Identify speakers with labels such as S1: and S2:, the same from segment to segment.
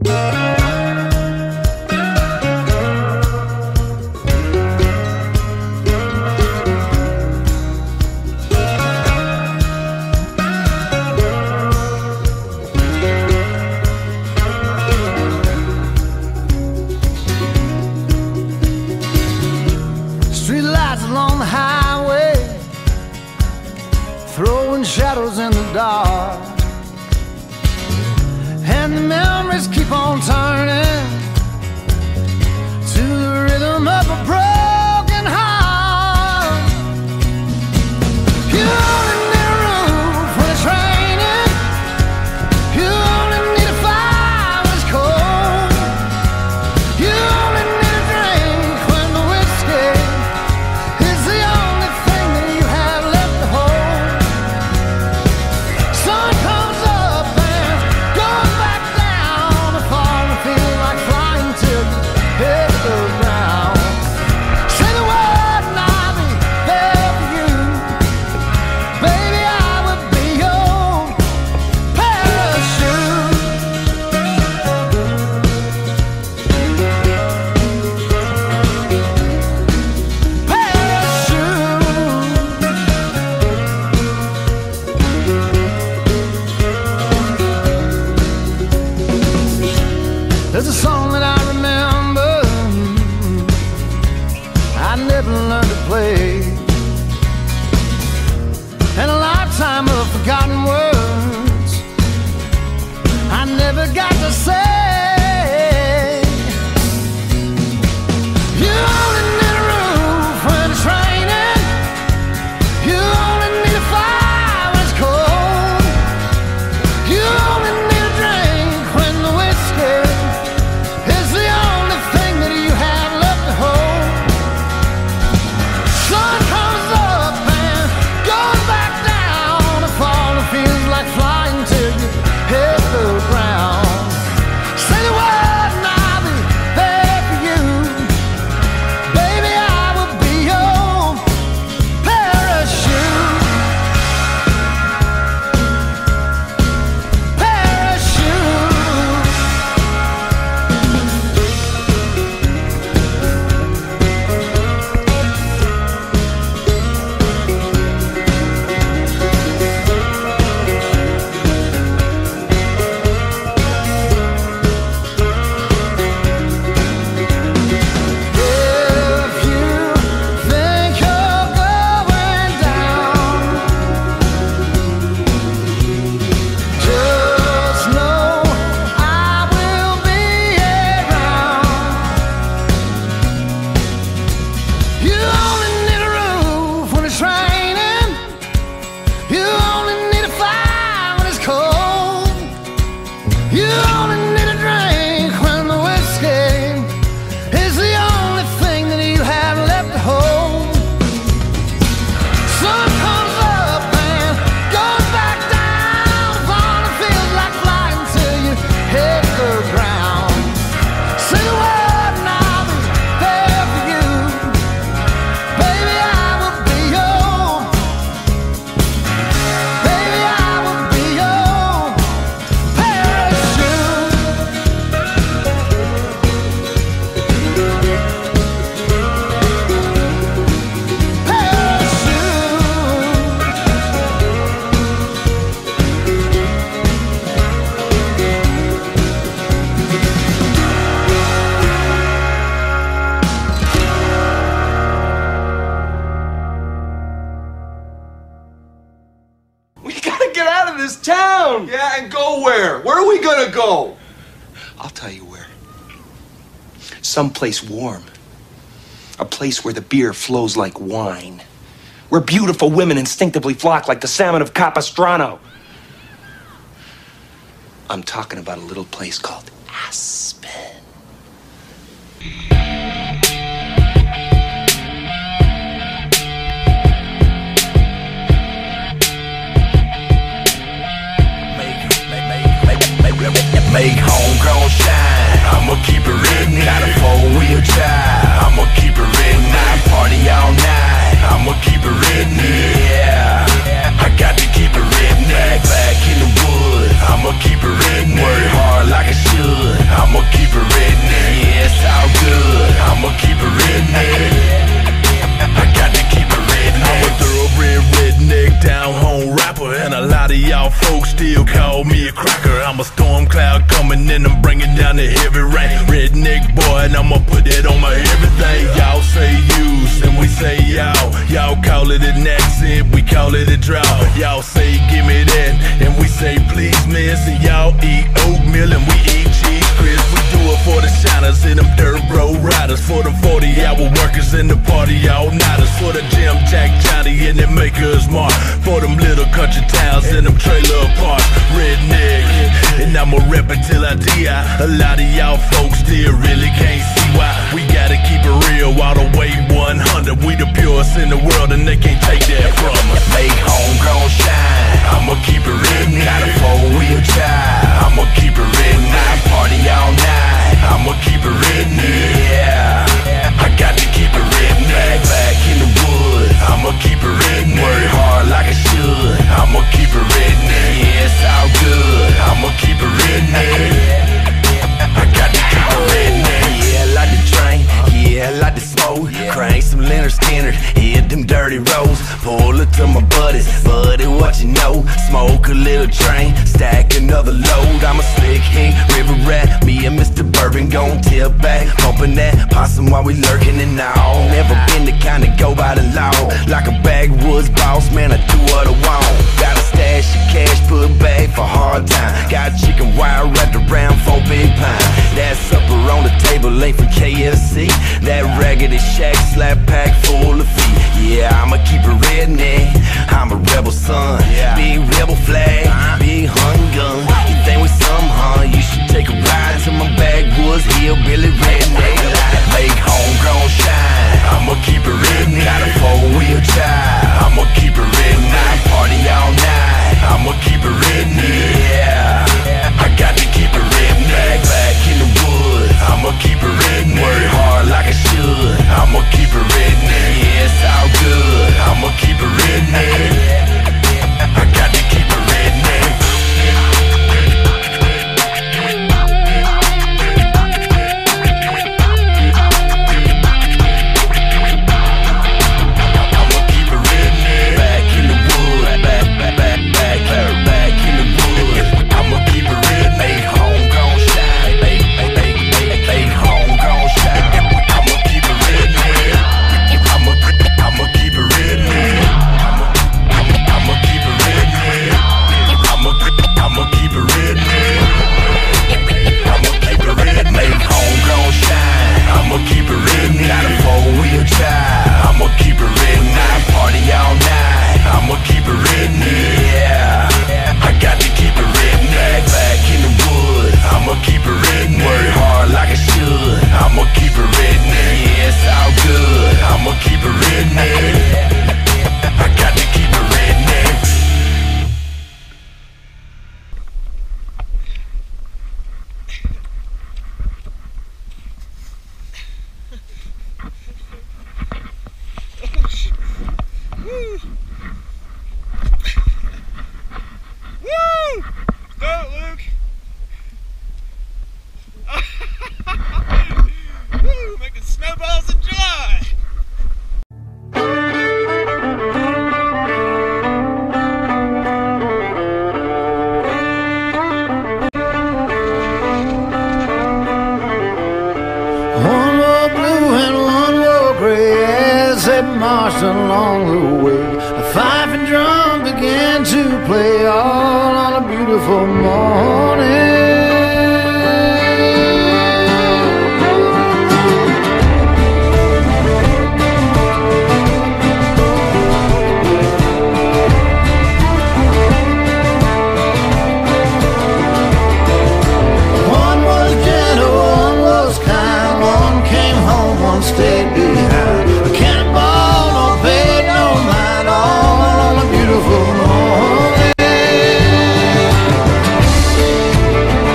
S1: Streetlights along the highway, throwing shadows in the dark, and the memories keep on turning to the rhythm of a broken heart. You only need a roof when it's raining. You only need a fire when it's cold. You only need a drink when the whiskey is the only thing that you have left to hold. Sun comes up and goes back down. The fall feels like flying till you hit the ground. Say the word and I'll be there for you. Baby, I would be your parachute. There's a song that I remember I never learned to play, and a lifetime of forgotten words I never got to say. You only need a roof when it's raining. You only need a fire when it's cold. You only need a drink when the whiskey is the only thing that you have left to hold. Sun comes up and goes back down. The fall feels like flying till you hit the ground. Say the word and I'll be there for you. Baby, I will be your parachute. Parachute. If you think you're going down, just know I will be around. You only need a roof when it's raining. You only need a fire when it's cold. You only need a drink when the whiskey is the only thing that you have left to hold. Sun comes up and goes back down. The fall feels like flying till you hit the ground. Say the word and I'll be there for you. Baby, I will be your. Baby, I will be your parachute.
S2: We gotta get out of this town!
S3: Yeah, and go where? Where are we gonna go?
S2: I'll tell you where. Someplace warm. A place where the beer flows like wine. Where beautiful women instinctively flock like the salmon of Capistrano. I'm talking about a little place called Aspen.
S4: Make homegrown shine. I'ma keep it written. Got a four-wheel drive. I'ma keep it written. I party all night. I'ma keep it written. Yeah, I got to keep it written. Back in the wood. I'ma keep it written. Work hard like I should. coming in, I'm bringing down the heavy rain. Redneck boy, and I'ma put that on my everything. Y'all say use, and we say y'all. Y'all call it an accent, we call it a drought. Y'all say give me that, and we say please miss. And y'all eat oatmeal, and we eat cheese crisps. We do it for the shiners and them dirt road riders, for the 40-hour workers and the party all-nighters, for the Jim Jack Johnny and the Makers Mark, for them little country towns and them trailer parks. Redneck, and I'ma rep it till I die. A lot of y'all folks still really can't see why. We gotta keep it real all the way 100. We the purest in the world and they can't take that from us. Make homegrown shine, I'ma keep it written. Got a 4-wheel drive, I'ma keep it written. I party all night, I'ma keep it written. Yeah, I got to keep it written. Back in the woods, I'ma keep it written. Work hard like I should, I'ma keep it written. Yeah, it's all good, I'ma keep it written. I got to keep it written. Yeah, I like to drink, yeah, I like to smoke. Crank some Leonard Skinner, hit them dirty roads. Pull it to my buddies, buddy, what you know? Smoke a little train, stack another load. I'm a slick hink, river rat, me and Mr. Bourbon gon' tilt back, pumping that possum while we lurking and all. Never been the kind to go by the law, like a backwoods boss, man, I do what I want. Got a stash of cash, put back for hard time. Got chicken wire wrapped around 4 big pine. That supper on the table ain't from KFC. That raggedy shack slap pack full of feet. Yeah, I'ma keep it redneck, I'm a rebel son. Big rebel flag, big hun gun. You think we some, huh? You should take a ride to my backwoods hillbilly redneck. Make homegrown shine, I'ma keep it written. Got a 4-wheel drive, I'ma keep it written. I party all night, I'ma keep it written. Yeah, I got to keep it written. Back in the woods, I'ma keep it written. Work hard like I should, I'ma keep it written. Yeah, it's all good, I'ma keep it written. I got to keep it written.
S1: Marched along the way, a fife and drum began to play all on a beautiful morning. One was gentle, one was kind, one came home, one stayed behind. A cannonball, no paid no mind, all on a beautiful morning.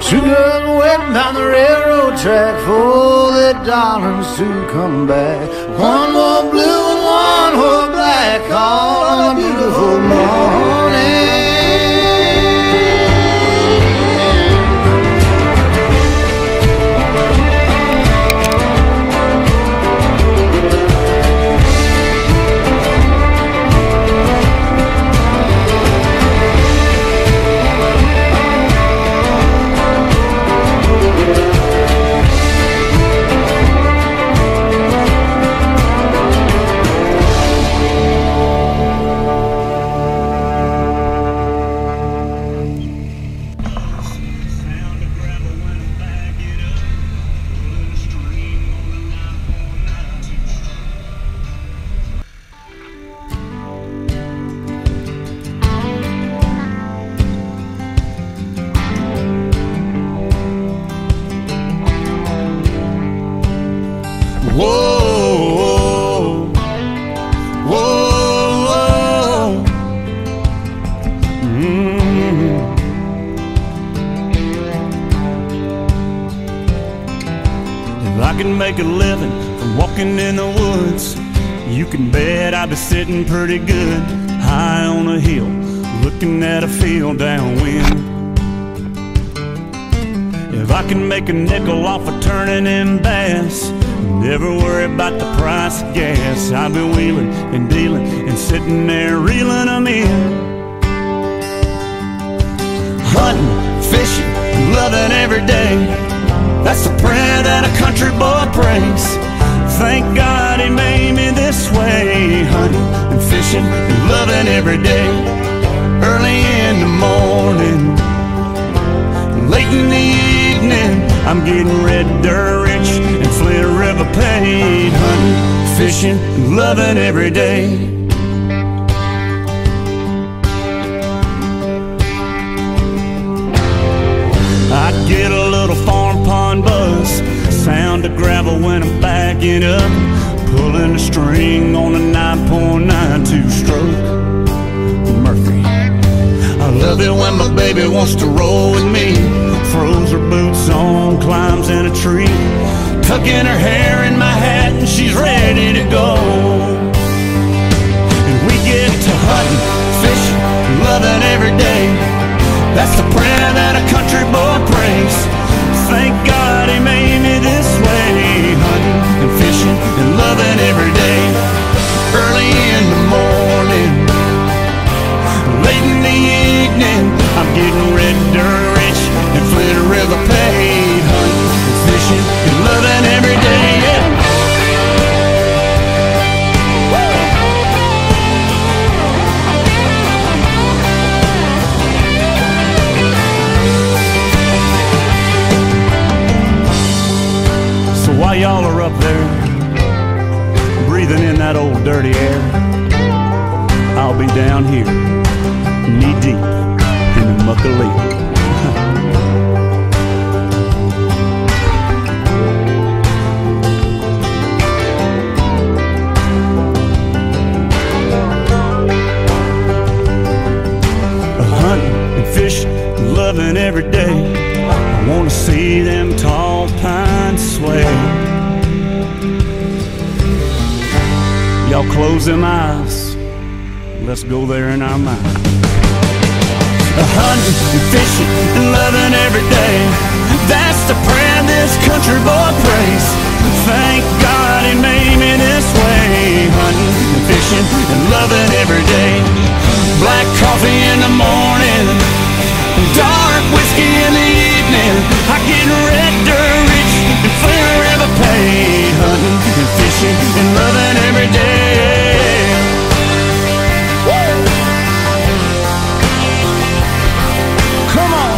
S1: Two girls waiting down the railroad track for their darlings to come back. One wore blue and one wore black, all on a beautiful morning.
S5: Whoa, whoa, whoa. If I can make a living from walking in the woods, you can bet I'd be sitting pretty good high on a hill, looking at a field downwind. If I can make a nickel off of turning in bass, never worry about the price of gas, I'll be wheeling and dealing and sitting there reeling them in. Hunting, fishing, loving every day, that's the prayer that a country boy prays. Thank God he made me this way. Hunting and fishing and loving every day. Early in the morning, late in the evening, I'm getting red dirt rich and Flint River paid. Hunting, fishing, and loving every day. I get a little farm pond buzz, sound of gravel when I'm backing up, pulling a string on a 9.92 stroke Murphy. I love it when my baby wants to roll with me, throws her boots on, climbs in a tree, tucking her hair in my hat and she's ready to go. And we get to hunting, fishing, loving every day, that's the prayer that a country boy prays. Thank God he made me this way. Hunting and fishing and loving every day. Early in the morning, late in the evening, I'm getting red dirt rich and Flint River paid. Hunting and fishing and loving every day, yeah. While y'all are up there, breathing in that old dirty air, I'll be down here, knee deep in the muck of leaf. Hunting and fishing, loving every day, I wanna see them tall pines sway. Y'all close them eyes, let's go there in our mind. Hunting and fishing and loving every day, that's the prayer this country boy prays. Thank God he made me this way. Hunting and fishing and loving every day. Black coffee in the morning, dark whiskey in the evening, I get red dirt rich and Flint River paid. Hunting and fishing and loving every day. Woo! Come on.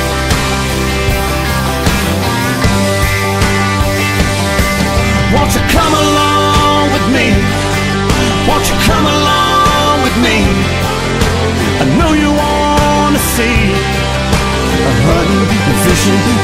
S5: Won't you come along with me? Won't you come along with me? I know you want to see hunting and fishing